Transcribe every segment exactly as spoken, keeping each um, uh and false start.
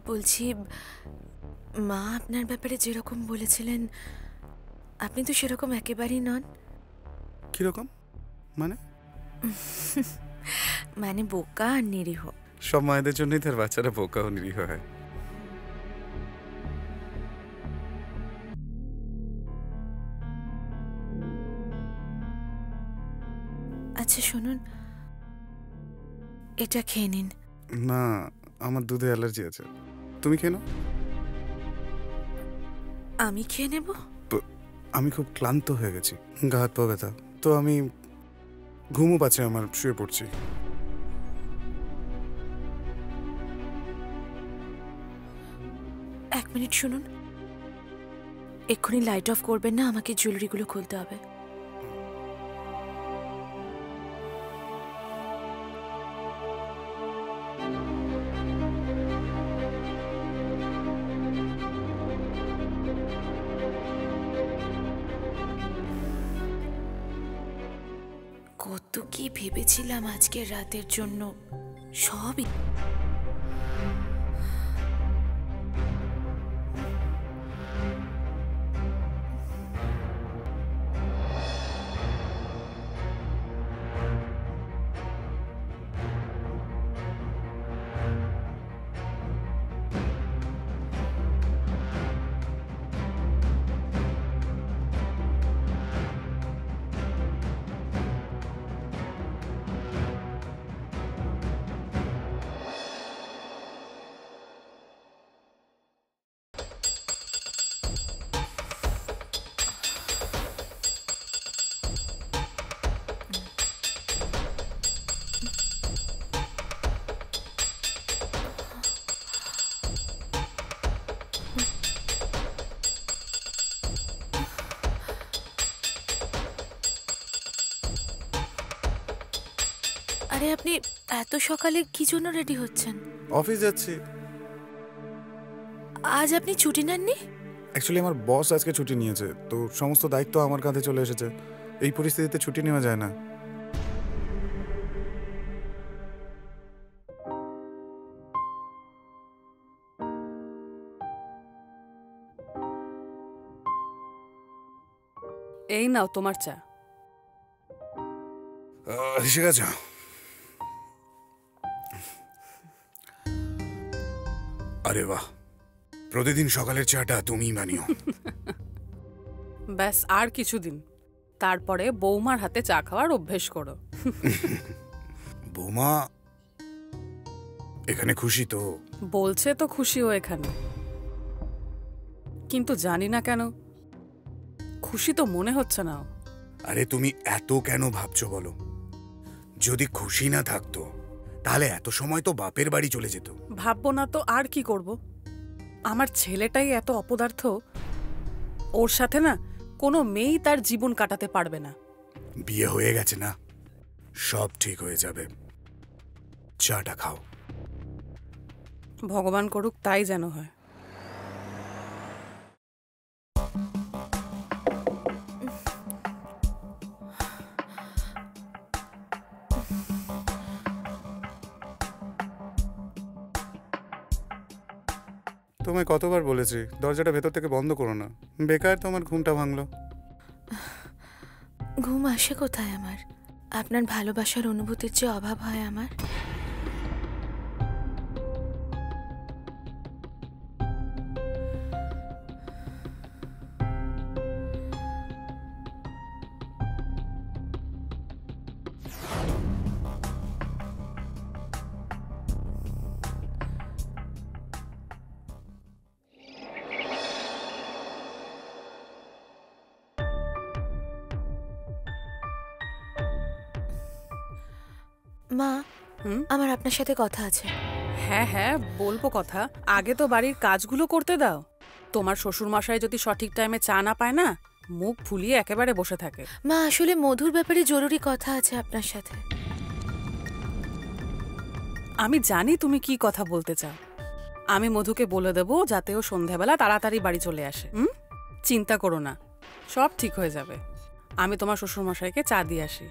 বলছি, মা আপনার ব্যাপারে যেরকম বলেছিলেন আপনি তো সেরকম একেবারেই নন। কিরকম মানে? মানে বোকা আর নিরীহ। সব মায়েদের জন্যই তার বাচ্চারা বোকা ও নিরীহ হয়। আচ্ছা শুনুন, এটা খেয়ে নিন। না, আমার দুধে অ্যালার্জি আছে। তুমি খেয়ে নাও। আমি খেয়ে নেব? আমি খুব ক্লান্ত হয়ে গেছি, গা হাত পা ব্যথা, তো আমি ঘুমও পাচ্ছে আমার, শুয়ে পড়ছি। এক মিনিট শুনুন, এক্ষুনি লাইট অফ করবেন না, আমাকে জুয়েলারিগুলো খুলতে হবে। কত কি ভেবেছিলাম আজকের রাতের জন্য, সবই। আরে আপনি এত সকালে কি জন্য রেডি হচ্ছেন? অফিস যাচ্ছি। আজ আপনি ছুটি নেননি? অ্যাকচুয়ালি আমার বস আজকে ছুটি নিয়েছে, তো সমস্ত দায়িত্ব আমার কাঁধে চলে এসেছে। এই পরিস্থিতিতে ছুটি নেওয়া যায় না। এই নাও তোমার চা। এসে গেছো? আরে বাহ, প্রতিদিন সকালের চাটা তুমিই বানিও। ব্যাস আর কিছুদিন, তারপরে বৌমার হাতে চা খাওয়ার অভ্যেস করো। বৌমা এখানে খুশি তো? বলছে তো খুশি ও এখানে, কিন্তু জানি না কেন খুশি তো মনে হচ্ছে না। আরে তুমি এত কেন ভাবছো বলো? যদি খুশি না থাকতো তাহলে এত সময় তো বাপের বাড়ি চলে যেত। ভাববো না তো আর কি করব? আমার ছেলেটাই এত অপদার্থ, ওর সাথে না কোনো মেয়েই তার জীবন কাটাতে পারবে না। বিয়ে হয়ে গেছে না, সব ঠিক হয়ে যাবে। চাটা খাও। ভগবান করুক তাই যেন হয়। তোমায় কতবার বলেছি দরজাটা ভেতর থেকে বন্ধ করো না, বেকার তোমার ঘুমটা ভাঙলো। ঘুম আসে কোথায় আমার? আপনার ভালোবাসার অনুভূতির যে অভাব হয় আমার। মা, আমার আপনার সাথে কথা আছে। হ্যাঁ হ্যাঁ বলবো কথা, আগে তো বাড়ির কাজগুলো করতে দাও। তোমার শ্বশুর মশাই যদি সঠিক টাইমে চা না পায় না, মুখ ফুলিয়ে একেবারে বসে থাকে। মা, আসলে মধুর ব্যাপারে জরুরি কথা আছে আপনার সাথে। আমি জানি তুমি কি কথা বলতে চাও। আমি মধুকে বলে দেবো যাতে ও সন্ধ্যাবেলা তাড়াতাড়ি বাড়ি চলে আসে। হুম, চিন্তা করো না, সব ঠিক হয়ে যাবে। আমি তোমার শ্বশুর মশাইকে চা দিয়ে আসি।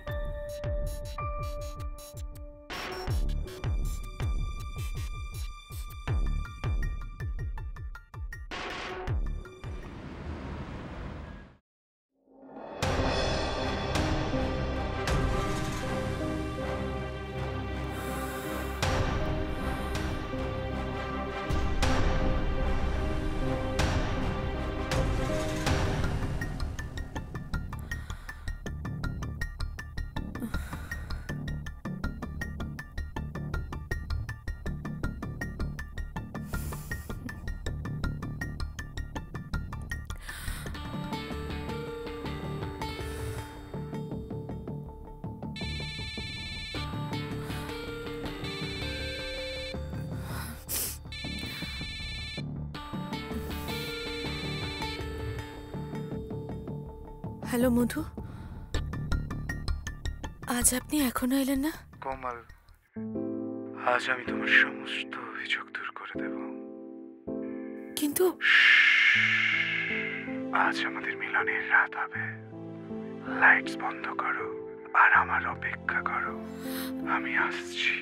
হ্যালো মধু, আজ আপনি এখনো এলেন না? কোমল, আজ আমি তোমার সমস্ত অভিযোগ দূর করে দেব। কিন্তু আজ আমাদের মিলনের রাত হবে। লাইটস বন্ধ করো আর আমার অপেক্ষা করো, আমি আসছি।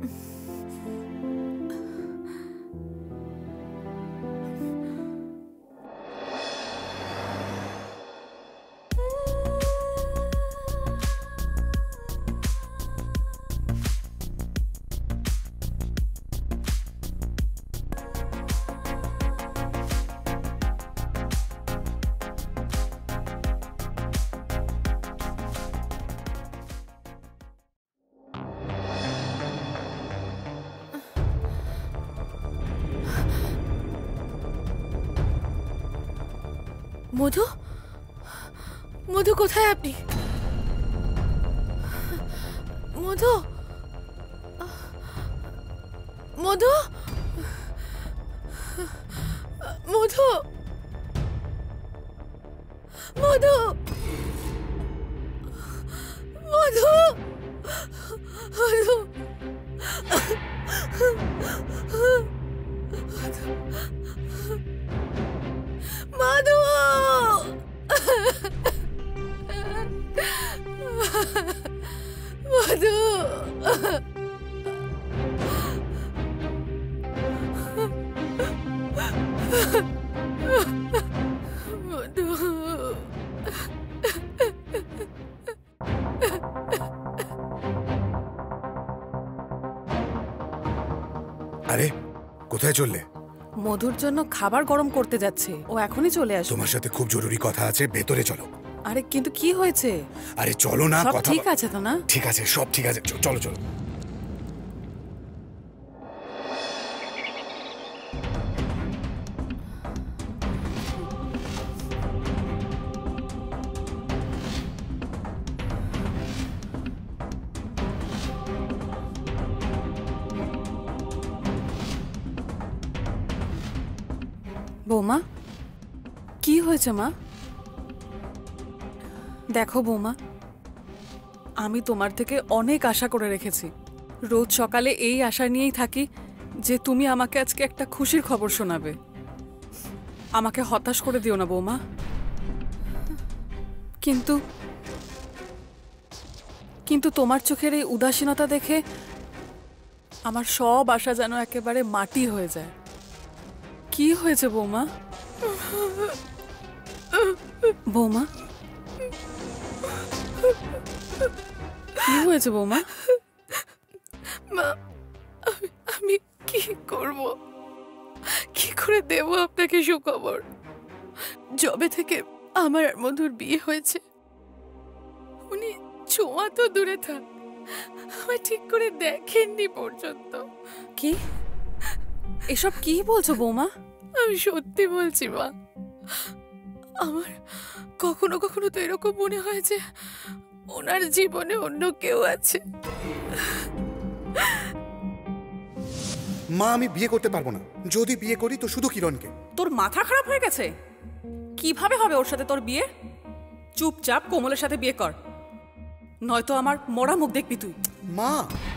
মধু, মধু কোথায় আপনি? মধু, মধু, মধু, মধু, মধু, মধু, মধু, মধু, মধু, আরে কোথায় চললে? মধুর জন্য খাবার গরম করতে যাচ্ছে, ও এখনই চলে আসবে। তোমার সাথে খুব জরুরি কথা আছে, ভেতরে চলো। আরে কিন্তু কি হয়েছে? আরে চলো না, সব কথা ঠিক আছে তো না? ঠিক আছে, সব ঠিক আছে, চ- চলো চলো। বৌমা, কি হয়েছে মা? দেখো বৌমা, আমি তোমার থেকে অনেক আশা করে রেখেছি। রোজ সকালে এই আশা নিয়েই থাকি যে তুমি আমাকে আজকে একটা খুশির খবর শোনাবে। আমাকে হতাশ করে দিও না বৌমা। কিন্তু কিন্তু তোমার চোখের এই উদাসীনতা দেখে আমার সব আশা যেন একেবারে মাটি হয়ে যায়। কি হয়েছে বৌমা? বৌমা, কি হয়েছে বৌমা? মা, আমি আমি কি করব? কি করে দেব আপনাকে সুখবর? যবে থেকে আমার আর মধুর বিয়ে হয়েছে, উনি ছোঁয়া তো দূরে থাক, আমার ঠিক করে দেখেননি পর্যন্ত। কি এসব কি বলছো বৌমা? আমি সত্যি বলছি মা, আমার কখনো কখনো তো এরকম মনে হয় যে ওনার জীবনে অন্য কেউ আছে। মা, আমি বিয়ে করতে পারবো না। যদি বিয়ে করি তো শুধু কিরণকে। তোর মাথা খারাপ হয়ে গেছে? কিভাবে হবে ওর সাথে তোর বিয়ে? চুপচাপ কোমলের সাথে বিয়ে কর, নয়তো আমার মরা মুখ দেখবি তুই। মা,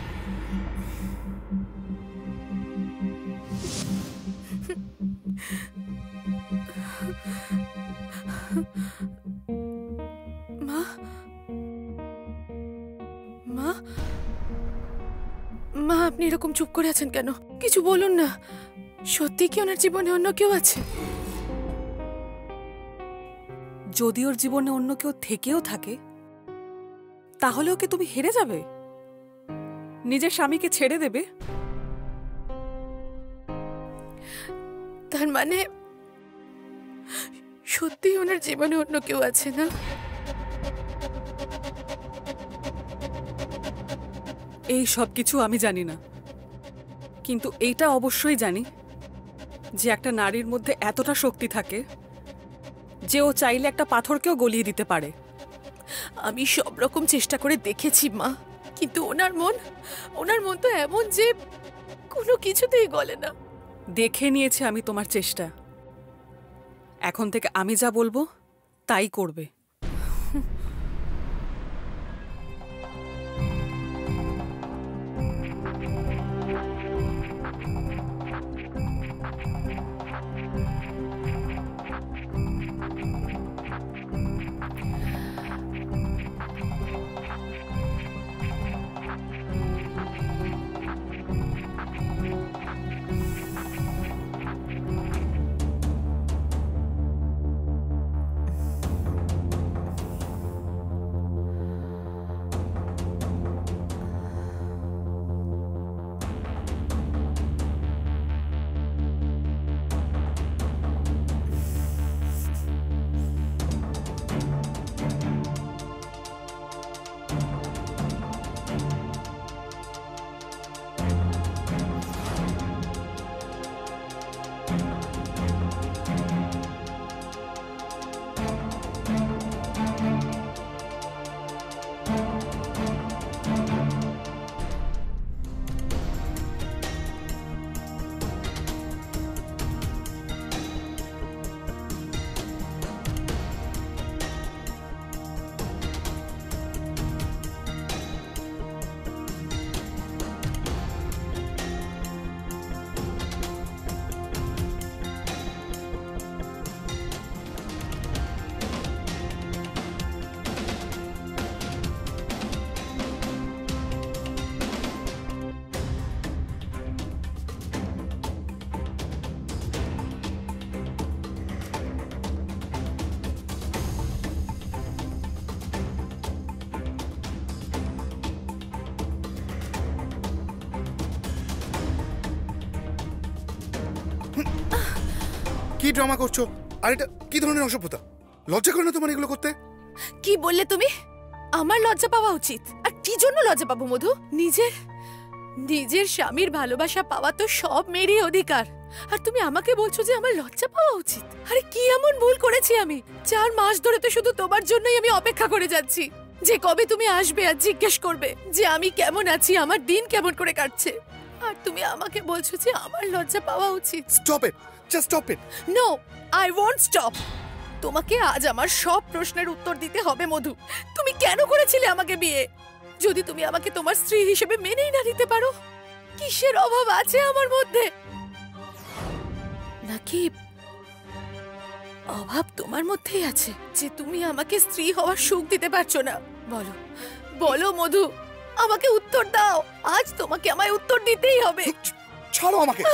মা, মা, মা, আপনি এরকম চুপ করে আছেন কেন? কিছু বলুন না। সত্যি কি ওনার জীবনে অন্য কেউ আছে? যদি ওর জীবনে অন্য কেউ থেকেও থাকে, তাহলে ওকে তুমি হেরে যাবে? নিজের স্বামীকে ছেড়ে দেবে? তার মানে সত্যি ওনার জীবনে অন্য কেউ আছে না? এই সব কিছু আমি জানি না, কিন্তু এইটা অবশ্যই জানি যে একটা নারীর মধ্যে এতটা শক্তি থাকে যে ও চাইলে একটা পাথরকেও গলিয়ে দিতে পারে। আমি সব রকম চেষ্টা করে দেখেছি মা, কিন্তু ওনার মন ওনার মন তো এমন যে কোনো কিছুতেই গলে না। দেখে নিয়েছি আমি তোমার চেষ্টা। এখন থেকে আমি যা বলবো তাই করবে। কি ড্রামা করছো? আর এটা কি ধরনের অসভ্যতা? লজ্জা করে না তোমার এগুলো করতে? কি বললে তুমি? আমার লজ্জা পাওয়া উচিত? আর কি জন্য লজ্জা পাবো মধু? নিজের নিজের স্বামীর ভালোবাসা পাওয়া তো সব মেয়েরই অধিকার, আর তুমি আমাকে বলছো যে আমার লজ্জা পাওয়া উচিত? আরে কি এমন ভুল করেছি আমি? চার মাস ধরে তো শুধু তোমার জন্যই আমি অপেক্ষা করে যাচ্ছি, যে কবে তুমি আসবে আর জিজ্ঞেস করবে যে আমি কেমন আছি, আমার দিন কেমন করে কাটছে। আর তুমি আমাকে বলছো যে আমার লজ্জা পাওয়া উচিত। Stop it, just stop it. No, I won't stop. তোমাকে আজ আমার সব প্রশ্নের উত্তর দিতে হবে মধু। তুমি কেন করেছিলে আমাকে বিয়ে? যদি তুমি আমাকে তোমার স্ত্রী হিসেবে মেনেই না নিতে পারো, কিসের অভাব আছে আমার মধ্যে? নাকি অভাব তোমার মধ্যেই আছে যে তুমি আমাকে স্ত্রী হওয়ার সুখ দিতে পারছো না? বলো বলো মধু, আমাকে উত্তর দাও। আজ তোমাকে আমায় উত্তর দিতেই হবে। ছাড়ো আমাকে।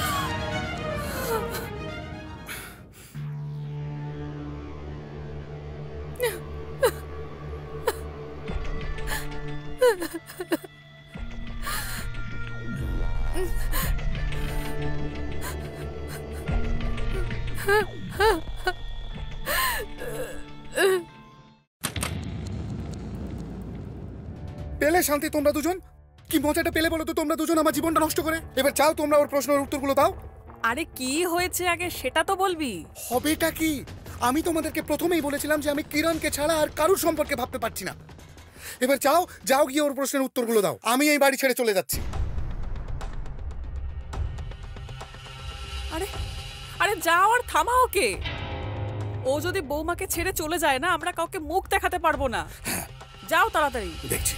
পেলে শান্তি তোমরা দুজন? কি মজাটা পেলে বলো তো তোমরা দুজন আমার জীবনটা নষ্ট করে? এবার চাও তোমরা ওর প্রশ্নের উত্তরগুলো দাও। আরে কি হয়েছে আগে সেটা তো বলবি। হবেটা কি? আমি তোমাদেরকে প্রথমেই বলেছিলাম যে আমি কিরণকে ছাড়া আর কারুর সম্পর্কে ভাবতে পারছি না। এবার চাও যাও গিয়ে ওর প্রশ্নের উত্তরগুলো দাও। আমি এই বাড়ি ছেড়ে চলে যাচ্ছি। আরে আরে যাও আর থামাও কে? ও যদি বৌমাকে ছেড়ে চলে যায় না, আমরা কাউকে মুখ দেখাতে পারবো না। যাও তাড়াতাড়ি। দেখছি।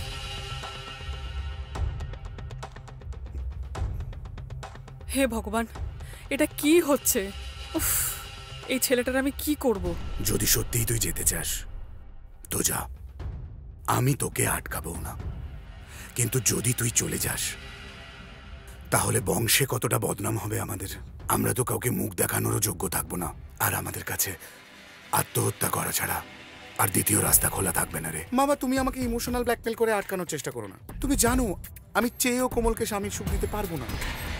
হে ভগবান, এটা কি হচ্ছে? উফ, এই ছেলেটার আমি কি করব? যদি সত্যিই তুই যেতে চাস তো যা, আমি তোকে আটকাবো না। কিন্তু যদি তুই চলে যাস তাহলে বংশে কতটা বদনাম হবে আমাদের। আমরা তো কাউকে মুখ দেখানোরও যোগ্য থাকবো না, আর আমাদের কাছে আত্মহত্যা করা ছাড়া আর দ্বিতীয় রাস্তা খোলা থাকবে না রে। মামা, তুমি আমাকে ইমোশনাল ব্ল্যাকমেল করে আটকানোর চেষ্টা করো না। তুমি জানো আমি চেয়েও কোমলকে স্বামীর সুখ দিতে পারবো না।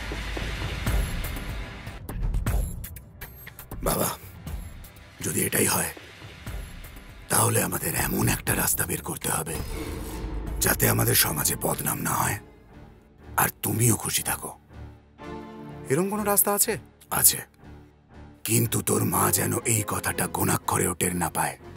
বাবা, যদি এটাই হয় তাহলে আমাদের এমন একটা রাস্তা বের করতে হবে যাতে আমাদের সমাজে বদনাম না হয় আর তুমিও খুশি থাকো। এরকম কোনো রাস্তা আছে? আছে, কিন্তু তোর মা যেন এই কথাটা গোনাক্ষরেও টের না পায়।